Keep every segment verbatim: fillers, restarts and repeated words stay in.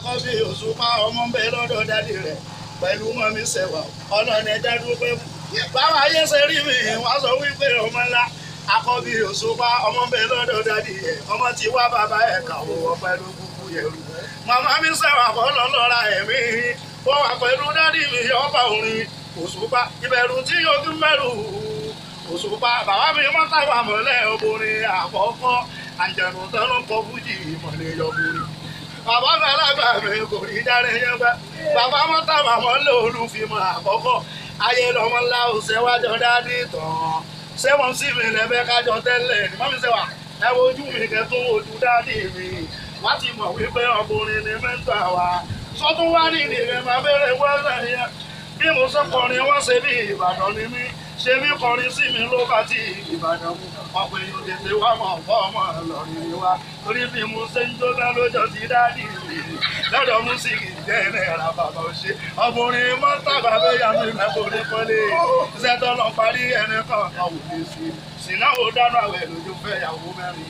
àkọ́bí Òṣùpá ọmọ ń bẹ lọ́dọ̀ dádì rẹ̀ pẹ̀lú mọ́mí Ṣẹ̀wà ọlọ́ni ẹja dúpẹ́ fún. báwa ayé ṣe rí mi wọ́n sọ wípé ọmọ ńlá àkọ́bí Òṣùpá ọmọ ń bẹ lọ́dọ̀ dádì rẹ̀ ọmọ tí wá bàbá ẹ̀ kàwọ́ wọ pẹ̀lú kúkú yẹ̀rù. màmá mi Ṣẹ̀wà kọ́ lọ́lọ́ra ẹ̀mí wọ́n wà pẹ̀lú dádì mi ọba orin Òṣùpá ìbẹ̀rù tí ojú mẹ́rù Òṣùpá bàbá mi mọ́tàgbà mọ́lẹ̀ obìnrin àkọ́kọ́ àjẹ̀nù tán ló kọ fújì ìmọ̀lẹ̀ yọ̀bùrì. bàbá gbàlagbà mi kò rí dáre yẹn gbẹ bàbá mọ́tàgbà mọ́lẹ̀ olùfimọ̀ àkọ́kọ́ ayé lọ́mọ ńlá òṣèwájọ dádì tán ṣé wọ́n sì mi lẹ́fẹ́ kájọ tẹ́lẹ̀ ní mọ́mí Ṣẹ̀wà ẹ wojú mi kẹ́tún ojú dádì mi wọ́n ti mọ̀ wípé ọkùnrin ni mẹ́ta wa sọ́tún wá ní ìdílé máa bẹ̀rẹ̀ wọ́ọ̀rẹ́ yẹn bí mo sọ kọrin wọ́n ṣe bí Ìbàdàn ni mí ṣe mí kọrin sí mi ló bá ti Ìbàdàn mu ọ̀pọ̀ èèyàn tètè wá mọ̀ ọ̀pọ̀ ọmọ Ìlọrin wa torí bí mo ṣe ń jóná lójó ti dádì mi lọ́dọ̀ músíkì jẹ́ náírà bàbá òṣè ọkùnrin mọ́tàbà bẹ́yà mi mẹ́kọ̀ọ́lé kọ́lé iṣẹ́ tó lọ parí ẹni kan kan wò lè ṣe sínáwó dáná àwẹ̀ lójú fẹ́ yàwó mẹ́rin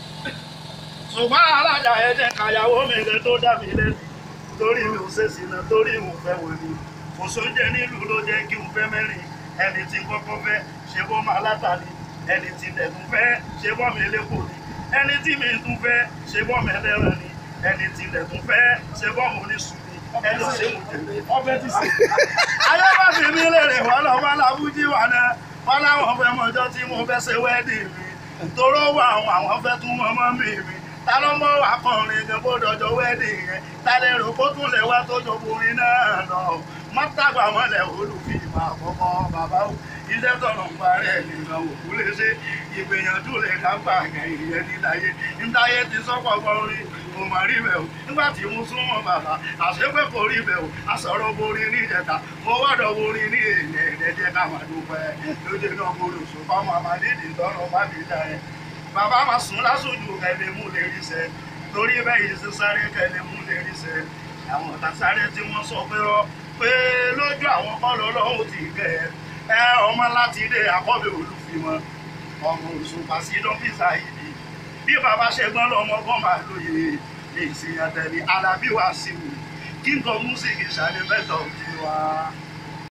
ṣùgbọ́n alájà ẹ̀jẹ̀ kàyàwó mi lẹ tó dá mi lẹ́nu torí mi ò ṣe sínú torí mo fẹ́ wò ni kò sóúnjẹ nílùú ló jẹ́ kí n fẹ́ mẹ́rin ẹni tí kọ́kọ́ fẹ́ ṣe bọ́ máa látàlí ẹni tí tẹ̀tún fẹ́ ṣe bọ́ mi lẹ́kọ̀ọ́ ni ẹni tí mi tún fẹ́ ṣe bọ́ mi ẹlẹ́ran ni ẹni tí tẹ̀tún fẹ́ ṣe bọ́ mo ní sùn ni ẹni ṣe mo tẹ̀lé ọbẹ̀ ti sè. ayébáfi mi lèrè wọn lọ wọn làbújí wà náà wọn láwọn fẹ́ mọjọ́ tí mo fẹ́ ṣe wẹ́ẹ̀dì mi toró wà àwọn àwọn fẹ́ tún mọ́mọ́ mi mi ta ló mọ akọrin gan bó dọjọ́ wẹ́ẹ̀dì yẹn ta lè rò kó tún lè wá tó jọkùnrin náà lọ mọ́tàgbà mọ́lẹ̀ olùfìmọ̀ àkọ́kọ́ bàbá o iṣẹ́ tọ̀nà ń parẹ́ nìkan òkú lè ṣe ìgbìyànjú lè dágbà gẹ̀yìn yẹn níláyé níláyé ti sọ́pọ̀ gbọ́rin kò mà rí bẹ̀ o nígbà tí mo súnmọ́ bàbá àṣepẹ́ kò rí bẹ̀ o àsọ̀rọ̀ borí ní ìjẹta mo wọ́dọ̀ borí ní èèyàn ẹ̀ẹ́dẹ́jẹ́ ká máa dúpẹ́ lóde náà mo lò sùn fáwọn àmàlídìí tọrọ bá mi dá ẹ bàbá máa sùn lásòjù kẹlẹ́ mú lè rí sẹ́ torí bẹ́ẹ̀ yìí sáré kẹlẹ́ mú lè rí sẹ́ àwọn ọ̀tá sáré tí wọ́n sọ pé rọ́ pé lójú àwọn kọ́ lọ́lọ́run ti kẹ́ ẹ ọmọ láti ilé àkọ́bí olùfimọ̀ ọmọ Òṣùpá sí dọ́fíìsà yìí bí bàbá ṣẹgbọ́n lọ́mọ kan máa lóye lè ṣe àtẹ̀lé Alábí Wàsíù kí n kọ́ músíkì ṣàlẹ̀ mẹ́tọ̀ òjì wa.